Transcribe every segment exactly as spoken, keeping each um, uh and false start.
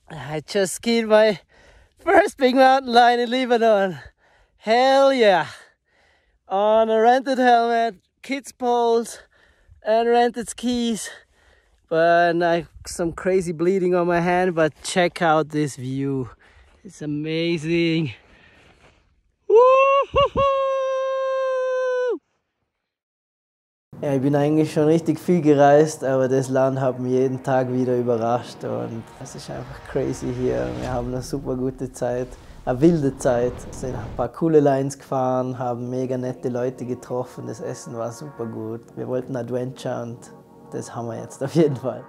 I just skied my first big mountain line in Lebanon. Hell yeah! On a rented helmet, kids poles, and rented skis. But I have some crazy bleeding on my hand, but check out this view. It's amazing. Woo-hoo-hoo! Ja, ich bin eigentlich schon richtig viel gereist, aber das Land hat mich jeden Tag wieder überrascht und es ist einfach crazy hier. Wir haben eine super gute Zeit, eine wilde Zeit. Wir sind ein paar coole Lines gefahren, haben mega nette Leute getroffen, das Essen war super gut. Wir wollten Adventure und das haben wir jetzt auf jeden Fall.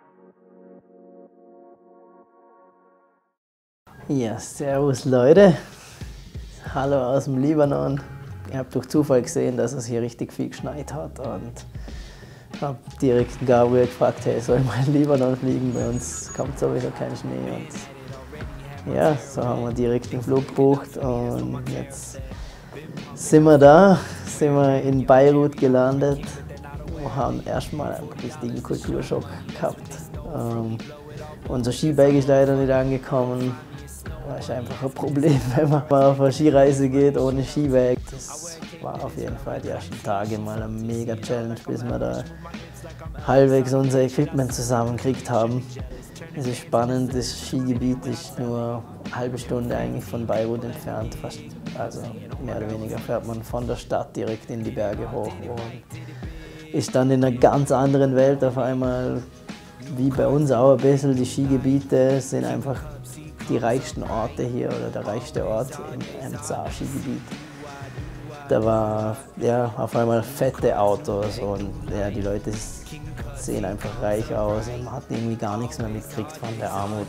Ja, servus Leute. Hallo aus dem Libanon. Ich habe durch Zufall gesehen, dass es hier richtig viel geschneit hat und habe direkt Gabriel gefragt, hey, soll ich mal in Libanon fliegen? Bei uns kommt sowieso kein Schnee. Und ja, so haben wir direkt den Flug gebucht und jetzt sind wir da, sind wir in Beirut gelandet und haben erstmal einen richtigen Kulturschock gehabt. Ähm, unser Skibag ist leider nicht angekommen. Das ist einfach ein Problem, wenn man mal auf eine Skireise geht ohne Skibag. Das war auf jeden Fall die ersten Tage mal eine mega Challenge, bis wir da halbwegs unser Equipment zusammengekriegt haben. Es ist spannend, das Skigebiet ist nur eine halbe Stunde eigentlich von Beirut entfernt. Fast, also mehr oder weniger fährt man von der Stadt direkt in die Berge hoch und ist dann in einer ganz anderen Welt auf einmal, wie bei uns auch ein bisschen. Die Skigebiete sind einfach die reichsten Orte hier oder der reichste Ort im M Z A-Skigebiet. Da war ja auf einmal fette Autos und ja, die Leute sehen einfach reich aus und man hat irgendwie gar nichts mehr mitgekriegt von der Armut.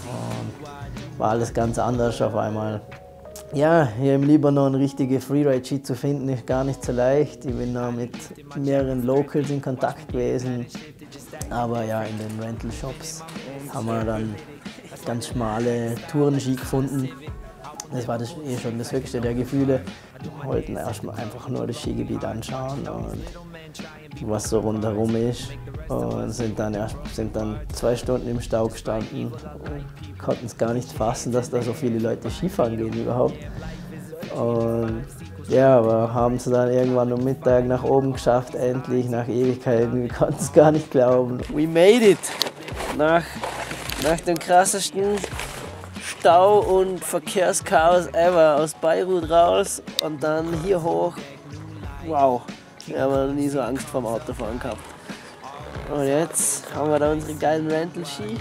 Und war alles ganz anders auf einmal. Ja, hier im Libanon richtige Freeride-Ski zu finden ist gar nicht so leicht. Ich bin da mit mehreren Locals in Kontakt gewesen, aber ja, in den Rental-Shops haben wir dann ganz schmale Tourenski gefunden. Das war das eh schon das höchste der Gefühle. Wir wollten erstmal einfach nur das Skigebiet anschauen und was so rundherum ist. Und sind dann, erst, sind dann zwei Stunden im Stau gestanden und konnten es gar nicht fassen, dass da so viele Leute Skifahren gehen überhaupt. Und ja, aber haben es dann irgendwann um Mittag nach oben geschafft, endlich, nach Ewigkeiten. Wir konnten es gar nicht glauben. We made it! Nach Nach dem krassesten Stau und Verkehrschaos ever aus Beirut raus und dann hier hoch. Wow, wir haben noch nie so Angst vorm Autofahren gehabt. Und jetzt haben wir da unsere geilen Rental-Ski.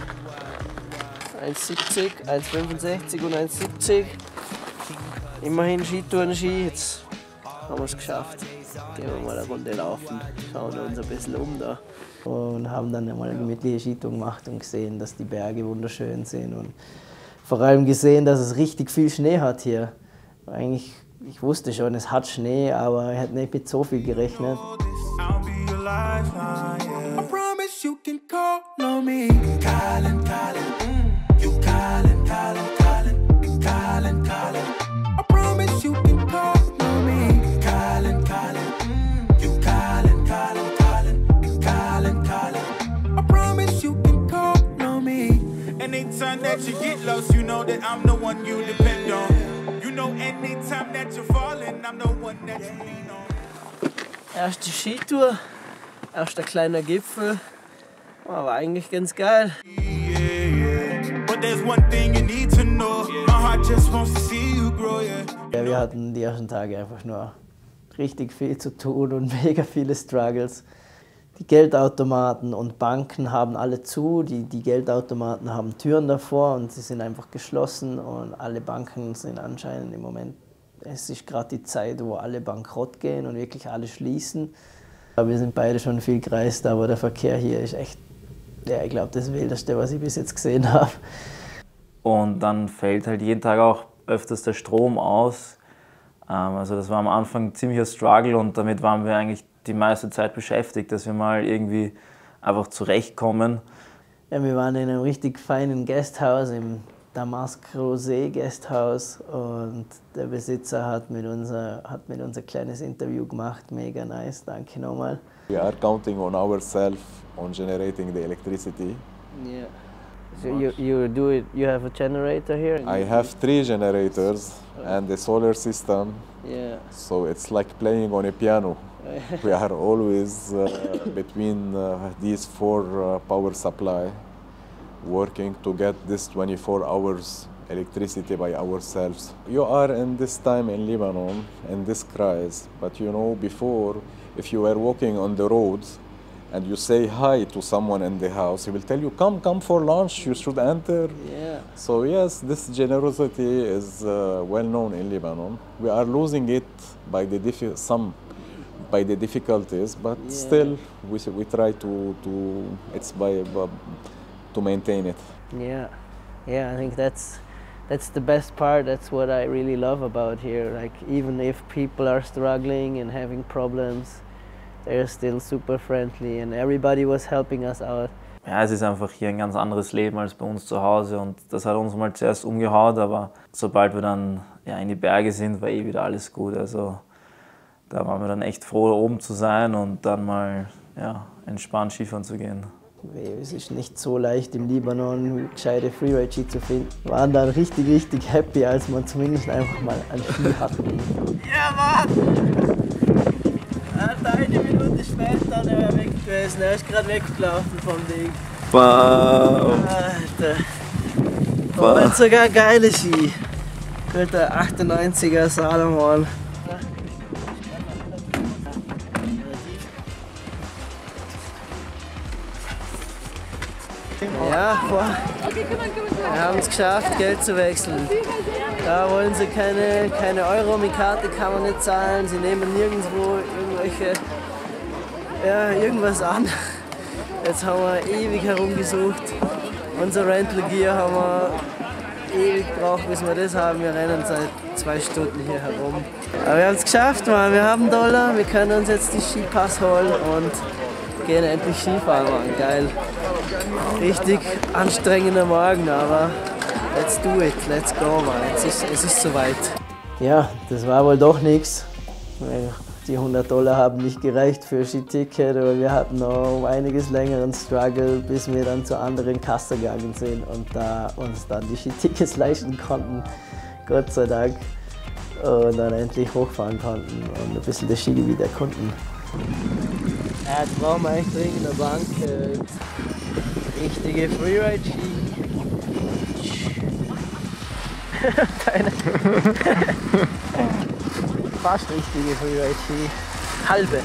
eins siebzig, eins fünfundsechzig und eins siebzig. Immerhin Skitouren-Ski, jetzt haben wir es geschafft. Gehen wir mal eine Runde laufen, schauen uns ein bisschen um da. Und haben dann einmal eine gemütliche Skitour gemacht und gesehen, dass die Berge wunderschön sind und vor allem gesehen, dass es richtig viel Schnee hat hier. Eigentlich, ich wusste schon, es hat Schnee, aber ich hätte nicht mit so viel gerechnet. Anytime that you get lost, you know that I'm the one you depend on. You know anytime that you're falling, I'm the one that you lean on. Erste Skitour, erster kleiner Gipfel, war eigentlich ganz geil. Yeah, yeah. But there's one thing you need to know. My heart just wants to see you grow, yeah. Ja, wir hatten die ersten Tage einfach nur richtig viel zu tun und mega viele Struggles. Die Geldautomaten und Banken haben alle zu, die, die Geldautomaten haben Türen davor und sie sind einfach geschlossen und alle Banken sind anscheinend im Moment, es ist gerade die Zeit, wo alle bankrott gehen und wirklich alle schließen. Wir sind beide schon viel gereist, aber der Verkehr hier ist echt, ja, ich glaube, das Wildeste, was ich bis jetzt gesehen habe. Und dann fällt halt jeden Tag auch öfters der Strom aus. Also das war am Anfang ein ziemlicher Struggle und damit waren wir eigentlich die meiste Zeit beschäftigt, dass wir mal irgendwie einfach zurechtkommen. Ja, wir waren in einem richtig feinen Gasthaus, im Damask-Rosé Gasthaus und der Besitzer hat mit, unser, hat mit uns ein kleines Interview gemacht, mega nice, danke nochmal. We are counting on ourselves on generating the electricity. Yeah. So you, you do it, you have a generator here? and I you- have three generators and a solar system, Yeah. so it's like playing on a piano. We are always uh, between uh, these four uh, power supply, working to get this twenty-four hours electricity by ourselves. You are in this time in Lebanon, in this crisis, but you know, before, if you were walking on the roads and you say hi to someone in the house, he will tell you, come, come for lunch, you should enter. Yeah. So yes, this generosity is uh, well known in Lebanon. We are losing it by the diffi- some by the difficulties, but Yeah. still we, s- we try to, to it's by, by to maintain it. Yeah, yeah. I think that's that's the best part. That's what I really love about here. Like even if people are struggling and having problems, they're still super friendly, and everybody was helping us out. Ja, es ist einfach hier ein ganz anderes Leben als bei uns zu Hause und das hat uns mal zuerst umgehauen, aber sobald wir dann ja, in die Berge sind, war eh wieder alles gut. Also da waren wir dann echt froh, oben zu sein und dann mal ja, entspannt Skifahren zu gehen. Es ist nicht so leicht im Libanon gescheite Freeride-Ski zu finden. Wir waren dann richtig, richtig happy, als wir zumindest einfach mal einen Ski hatten. Ja, Mann! Eine Minute später, der war weg gewesen. Er ist gerade weggelaufen vom Ding. Wow! Alter. Oh, und sogar geile Ski. Guter achtundneunziger Salomon. Ja, boah. Wir haben es geschafft, Geld zu wechseln. Da wollen sie keine, keine Euro, mit Karte kann man nicht zahlen. Sie nehmen nirgendwo irgendwelche, ja, irgendwas an. Jetzt haben wir ewig herumgesucht. Unser Rental Gear haben wir ewig gebraucht, bis wir das haben. Wir rennen seit zwei Stunden hier herum. Aber wir haben es geschafft, Mann. Wir haben Dollar, wir können uns jetzt die Skipass holen und gehen endlich Skifahren, Mann. Geil. Richtig anstrengender Morgen, aber let's do it, let's go, Mann. Es ist, es ist soweit. Ja, das war wohl doch nichts. Die hundert Dollar haben nicht gereicht für Skiticket, aber wir hatten noch um einiges längeren Struggle, bis wir dann zu anderen Kasse gegangen sind und da uns dann die Skitickets leisten konnten, Gott sei Dank, und dann endlich hochfahren konnten und ein bisschen das Skigebiet erkunden. Ja, jetzt brauchen wir eigentlich dringend eine Bank, äh, richtige Freeride-Ski. Deine fast richtige Freeride-Ski. Halbe.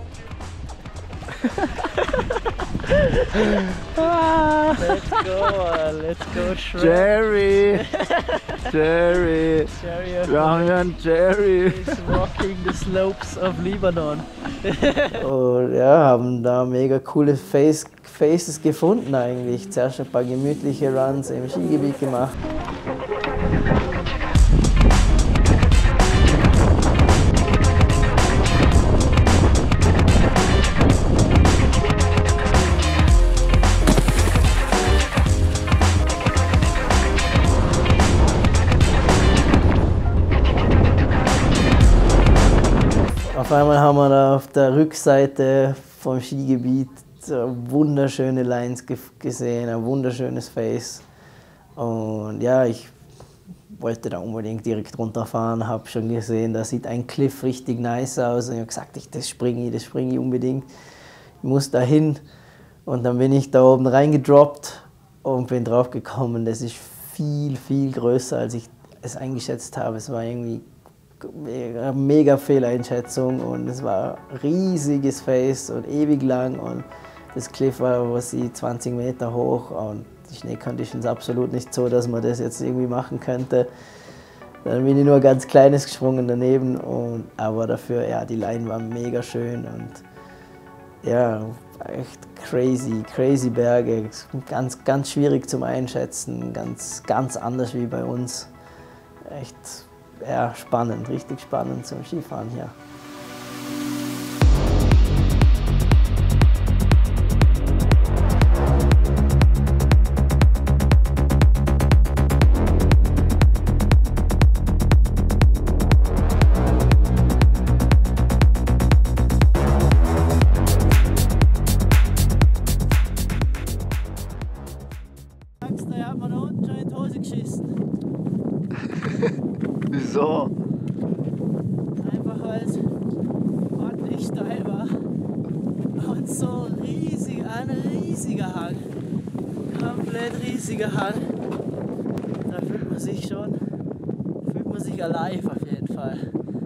Let's go, let's go, Shrek. Jerry! Jerry! Jerry Wir haben hier einen Jerry! is walking the slopes of Lebanon. Und ja, haben da mega coole Face, Faces gefunden eigentlich. Zuerst ein paar gemütliche Runs im Skigebiet gemacht. Auf einmal haben wir da auf der Rückseite vom Skigebiet so wunderschöne Lines ge gesehen, ein wunderschönes Face. Und ja, ich wollte da unbedingt direkt runterfahren, habe schon gesehen, da sieht ein Cliff richtig nice aus. Und ich habe gesagt, ich, das springe ich, das springe ich unbedingt. Ich muss da hin. Und dann bin ich da oben reingedroppt und bin drauf gekommen, das ist viel, viel größer, als ich es eingeschätzt habe. Es war irgendwie mega, mega Fehleinschätzung und es war ein riesiges Face und ewig lang und das Cliff war was ich, zwanzig Meter hoch und die Schneeconditions absolut nicht so, dass man das jetzt irgendwie machen könnte. Dann bin ich nur ganz kleines gesprungen daneben, und, aber dafür, ja, die Line war mega schön und ja, echt crazy, crazy Berge, ganz, ganz schwierig zum Einschätzen, ganz, ganz anders wie bei uns. Echt ja, spannend, richtig spannend zum Skifahren hier. schon in die Hose geschissen. Wieso? Einfach weil es ordentlich steil war. Und so riesig, ein riesiger Hang. Komplett riesiger Hang. Da fühlt man sich schon, fühlt man sich alive auf jeden Fall.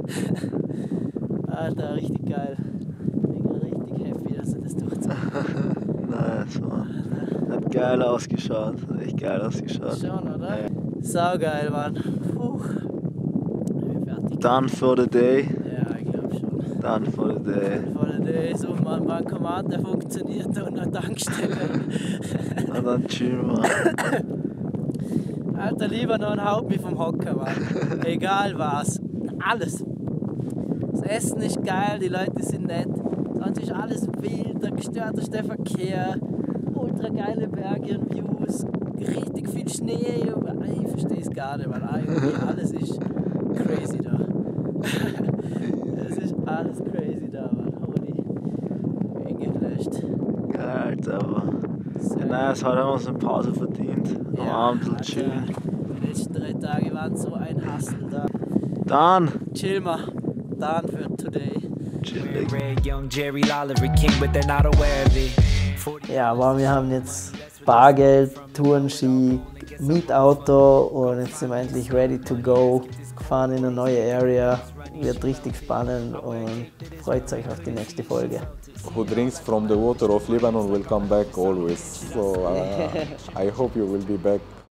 Alter, richtig geil. Ich bin richtig happy, dass er das durchzogen. Nice, Mann. Hat geil ausgeschaut. Hat echt geil ausgeschaut. Schon, oder? Saugeil, Mann. Puh. Ich bin fertig. Done for the day. Ja, ich glaube schon. Done for the day. Vor der so mein Bankomat, der funktioniert und eine Tankstelle. Und dann chillen wir. Alter, Libanon haut mich vom Hocker, Mann. Egal was. Alles. Das Essen ist geil, die Leute sind nett. Sonst ist alles wild, der gestörteste Verkehr. Ultra geile Berge und Views. Richtig viel Schnee. Ich verstehe es gar nicht, weil irgendwie alles ist crazy da. Es ist alles crazy da, Mann. Holy. Ich bin gelöscht. Geil, Alter, aber. Sehr Ja, nice, heute haben wir uns eine Pause verdient. Am Ja, Abend so Alter, chillen. Die letzten drei Tage waren so ein Hustle da. Dann Chill mal. Done for today. chillig. Red, young Jerry Lolliver King, but they're not aware of it. Ja, aber wir haben jetzt Bargeld, Tourenski, Mietauto und jetzt sind wir endlich ready to go. Fahren in eine neue Area. Wird richtig spannend und freut euch auf die nächste Folge. Who drinks from the water of Lebanon will come back always. So uh, I hope you will be back